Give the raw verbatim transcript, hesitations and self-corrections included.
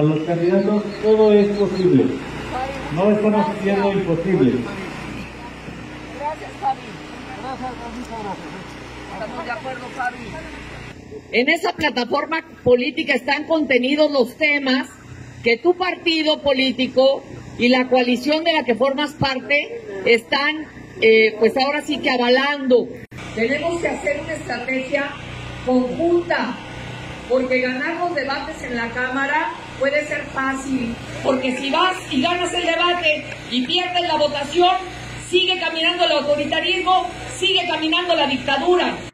A los candidatos todo es posible. No estamos haciendo imposible. Gracias, Fabi. Gracias, muchas gracias. Estamos de acuerdo, Fabi. En esa plataforma política están contenidos los temas que tu partido político y la coalición de la que formas parte están, eh, pues ahora sí que avalando. Tenemos que hacer una estrategia conjunta, porque ganar los debates en la Cámara puede ser fácil, porque si vas y ganas el debate y pierdes la votación, sigue caminando el autoritarismo, sigue caminando la dictadura.